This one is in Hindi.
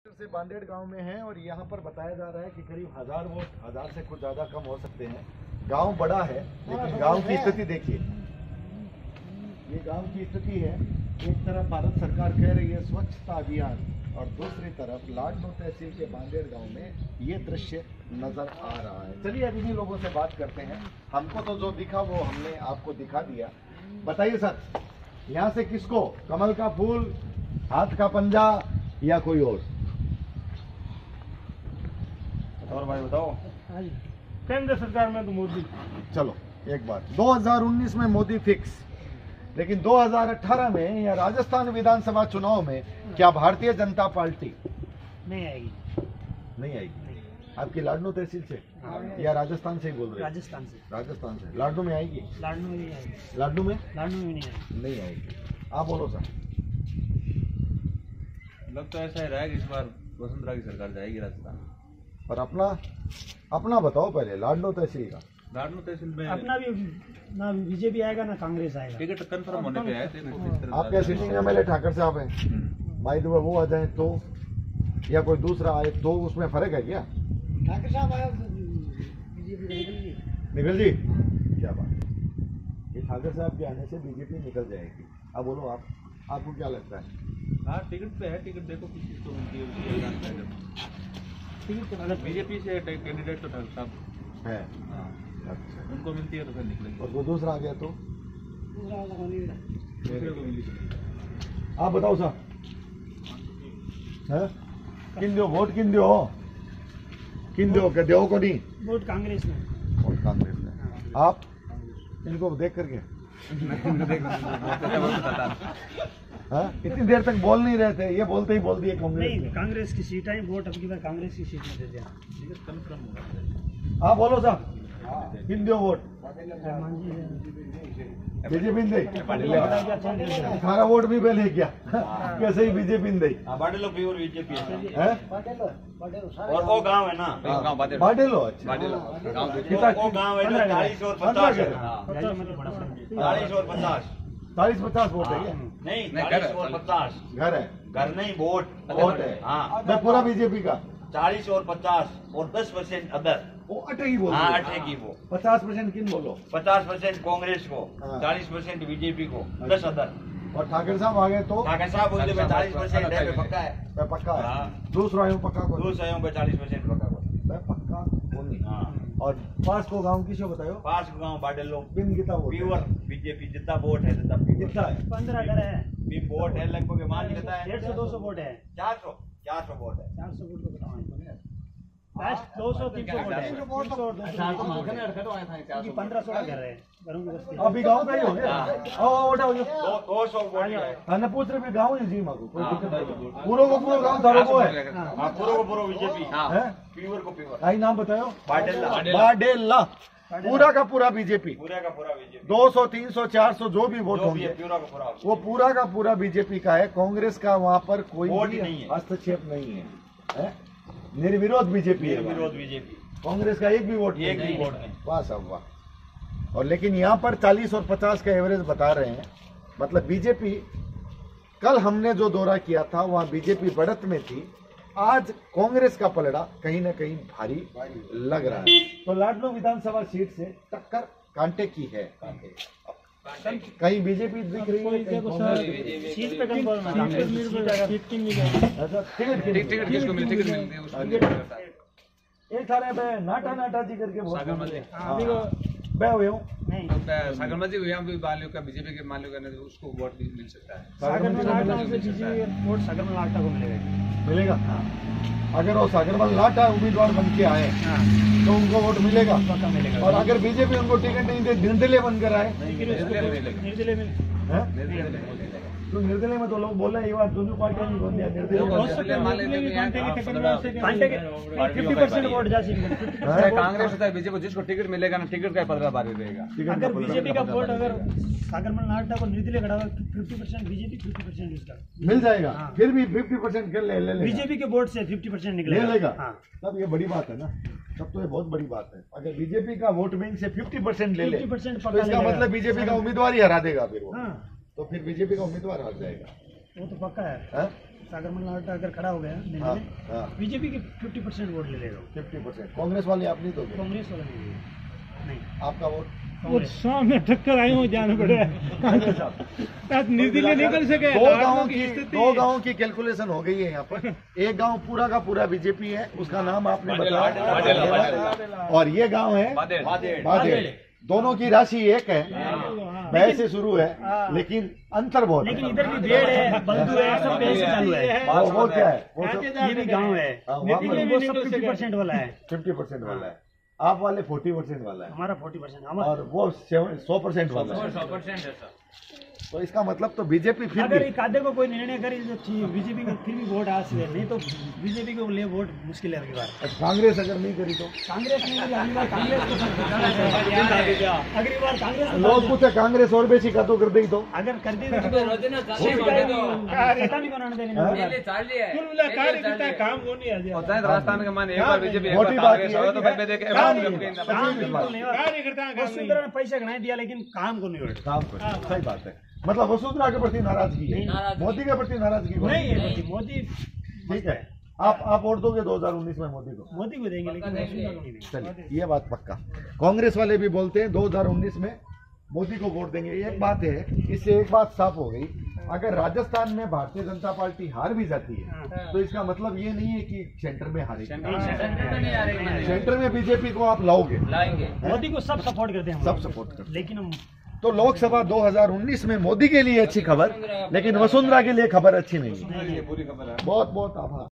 से बांदेड़ गांव में हैं और यहाँ पर बताया जा रहा है कि करीब 1000 वोट 1000 से कुछ ज्यादा कम हो सकते हैं। गांव बड़ा है लेकिन गांव की स्थिति देखिए, ये गांव की स्थिति है। एक तरफ भारत सरकार कह रही है स्वच्छता अभियान और दूसरी तरफ लाडनू तहसील के बांदेड़ गांव में ये दृश्य नजर आ रहा है। चलिए अब इन्हीं लोगों से बात करते हैं। हमको तो जो दिखा वो हमने आपको दिखा दिया। बताइए सर, यहाँ से किसको कमल का फूल, हाथ का पंजा या कोई और भाई बताओ। केंद्र सरकार में तो मोदी। चलो एक बात, 2019 में मोदी फिक्स, लेकिन 2018 में या राजस्थान विधानसभा चुनाव में क्या भारतीय जनता पार्टी नहीं आएगी? नहीं आएगी। आपकी लाडनू तहसील से या राजस्थान से ही बोल रहे हैं? राजस्थान से। राजस्थान से लाडनू में आएगी? लाडनू में नहीं आएगी। लाडनू में नहीं आएगी। नहीं आएगी। आप बोलो सर। लग तो ऐसा ही रहेगा, इस बार वसुंधरा की सरकार जाएगी राजस्थान। पर अपना बताओ पहले, लाडनू तहसील का। लाडनू तहसील में अपना भी ना बीजेपी आएगा ना कांग्रेस आएगा। टिकट कंफर्म होने पे आए थे। आप क्या सिटिंग एमएलए ठाकर साहब हैं? भाई तो वो आ जाए तो या कोई दूसरा आए तो उसमें फर्क है क्या? ठाकर साहब आया बीजेपी निकल जी, क्या बात। ये ठाकर साहब के आने से बीजेपी निकल जाएगी। अब बोलो आपको क्या लगता है? हाँ टिकट पे है, टिकट देखो किस चीज को मिलती है। अगर बीजेपी से कैंडिडेट तो ठाकर साहब है। अच्छा, उनको मिलती है तो फिर निकलेंगे। और वो दूसरा आ गया तो दूसरे को मिली। आप बताओ साहब, किन दो वोट, किन दो के दो को नहीं वोट कांग्रेस में। वोट कांग्रेस में। आप इनको देख करके इतनी देर तक बोल नहीं रहे थे, ये बोलते ही बोल दिए कांग्रेस। नहीं, कांग्रेस की सीट आई, वोट अब की बार कांग्रेस की सीट में दे दिया। कंफर्म होगा। आप बोलो साहब, किन दो वोट? बीजेपी ने सारा वोट भी पहले क्या कैसे ही बीजेपी ने बाडेलो प्योर बीजेपी है। और वो गांव है ना, बाडेलो। बाडेलो कितना गांव है? 40 और 50 40-50 वोट है क्या? नहीं 40 और 50 घर है। घर नहीं, वोट है। हाँ, मैं पूरा बीजेपी का 40 और 50 और 10% अदर। वो अटकी बोल। हाँ अटकी वो 50% किन बोलो? 50% कांग्रेस को, हाँ। 40% बीजेपी को, 10 अदर। और ठाकर साहब आ गए तो ठाकर साहब बोलते 40% है, पक्का है। मैं पक्का है। हाँ। दूसरा आयु पक्का को 200 पे 40% पक्का को। मैं पक्का को नहीं। हाँ। और पास को गांव किसे बतायो? 5 गांव बाडेलो बिन कितना वोट? प्योर बीजेपी जितना वोट है जितना कितना है? 15 घर है। भी वोट है लगभग मान लेता है 150-200 वोट है। 400 वोट है। 400 वोट को बताओ। 200-300 वोट है। 15-16 घर है, घरों की बस्ती। अभी गांव का ही हो गया। आओ उठाओ जो 200 वोट है। ना पूछ रहे गांव ही जी मांगो, कोई दिक्कत नहीं। पूरा को पूरा गांव थारो को है। हाँ पूरा को पूरा बीजेपी है। प्योर को प्योर। आई नाम बतायो? बाडेला। बाडेला पूरा का पूरा बीजेपी। पूरा का पूरा बीजेपी। 200 300 400 जो भी वोट जो भी होंगे है पूरा का पूरा वो पूरा का पूरा बीजेपी का है। कांग्रेस का वहाँ पर कोई वोट भी नहीं है। हस्तक्षेप नहीं है। निर्विरोध बीजेपी है। विरोध बीजेपी। कांग्रेस का एक भी वोट एक भी वोट नहीं। वाह साहब वाह। और लेकिन यहाँ पर 40 और 50 का एवरेज बता रहे हैं। मतलब बीजेपी, कल हमने जो दौरा किया था वहाँ बीजेपी बढ़त में थी, आज कांग्रेस का पलड़ा कहीं ना कहीं भारी लग रहा है। तो लाडनू विधानसभा सीट से टक्कर कांटे की है। कहीं बीजेपी दिख रही है, सीट पे कंफर्म है। टिकट किसको मिली? टिकट एक थाने पे नाटा जी करके मैं हुए हूँ। नहीं, सागर मजी को यहाँ भी मालिक का बीजेपी के मालिक का नहीं, उसको वोट भी मिल सकता है। सागर में लाटा से बीजेपी वोट सागर में लाटा को मिलेगा। अगर वो सागरमल लाटा उम्मीदवार बन के आए तो उनको वोट मिलेगा, पक्का मिलेगा। और अगर बीजेपी उनको टिकट नहीं दे, निर्दलीय बनकर आए निर्दलीय में तो निर्दलीय में तो लोग बोल रहे हैं ये बात दोनों पार्टियां नहीं बोल दिया। कांग्रेस होता है बीजेपी, जिसको टिकट मिलेगा ना, टिकट का 15 बार रहेगा। अगर बीजेपी का वोट अगर सागरमल लाटा को निर्दलीय खड़ा 50% बीजेपी 50% इसका मिल जाएगा। फिर भी 50% कर ले बीजेपी के वोट से 50% ले लेगा। हाँ। तब ये बड़ी बात है ना, तब तो ये बहुत बड़ी बात है। अगर बीजेपी का वोट बैंक से 50% ले ले तो इसका मतलब बीजेपी का उम्मीदवार ही हरा देगा। फिर वो तो फिर बीजेपी का उम्मीदवार हार जाएगा। वो तो पक्का है। सागरमल नाडा अगर खड़ा हो गया दिल्ली हाँ, में, हाँ। बीजेपी के 50% वोट ले लेगा। 50%। कांग्रेस वाले आप नहीं दोगे? कांग्रेस वाला नहीं देगा। नहीं, आपका वोट? वो सामने टक्कर आई हो जाना पड़ेगा निर्दलीय निकल सके। दो गांव की कैलकुलेशन हो गई है यहाँ पर। एक गांव पूरा का पूरा बीजेपी है, उसका नाम आपने बताया, और ये गांव है बादेड़। दोनों की राशि एक है, बह से शुरू है, लेकिन अंतर बहुत लेकिन है। इधर भी भेड़ है, बंधु है, सब बह से चालू है। वो क्या है? वो सब ये भी गांव है, हाँ, वहाँ पर लेकिन वो सब 50% वाला है। 50% वाला है, आप वाले 40% वाला है, हमारा 40% हमारा। और वो 100% वाला है। 100% है सर। तो इसका मतलब तो बीजेपी फिर अगर भी एक आधे को कोई निर्णय करे तो बीजेपी को फिर भी वोट आ सकते हैं, नहीं तो बीजेपी को लिए वोट मुश्किल है अगली बार। कांग्रेस अगर नहीं करी तो कांग्रेस नहीं करी अगली बार, कांग्रेस को अगली बार कांग्रेस को लोग पूछे कांग्रेस और बेची का तो कर दी तो अगर कर दी तो पता नहीं कौन आने देने कुल मिला कार्य काम वो नहीं आ जाए। होता है राजस्थान के मान एक बार बीजेपी एक मोटी बार बात कांग्रेस ये हो है तो कि फिर देखे काम काम नहीं करके हुआ। काम बिल्कुल नहीं हुआ। कार्यकर्ता काम नहीं। वसुंधरा ने पैसा गणाई दिया लेकिन काम को नहीं हुआ। काम कर, सही बात है। मतलब वसुंधरा के प्रति नाराजगी है, मोदी के प्रति नाराजगी नहीं है मोदी। ठीक है, आप वोट दोगे 2019 में मोदी को? मोदी को देंगे लेकिन वसुंधरा को नहीं देंगे। चलिए, ये बात पक्का। कांग्रेस वाले भी बोलते हैं 2019 में मोदी को वोट देंगे। एक बात है, इससे एक बात साफ हो गई, अगर राजस्थान में भारतीय जनता पार्टी हार भी जाती है तो इसका मतलब ये नहीं है कि सेंटर में हारेगी। सेंटर में बीजेपी को आप लाओगे, मोदी को सब सपोर्ट करते हैं हम सब लोग। सपोर्ट करते लेकिन हम तो लोकसभा 2019 में मोदी के लिए अच्छी खबर, लेकिन वसुंधरा के लिए खबर अच्छी नहीं है। ये पूरी खबर है। बहुत बहुत आभार।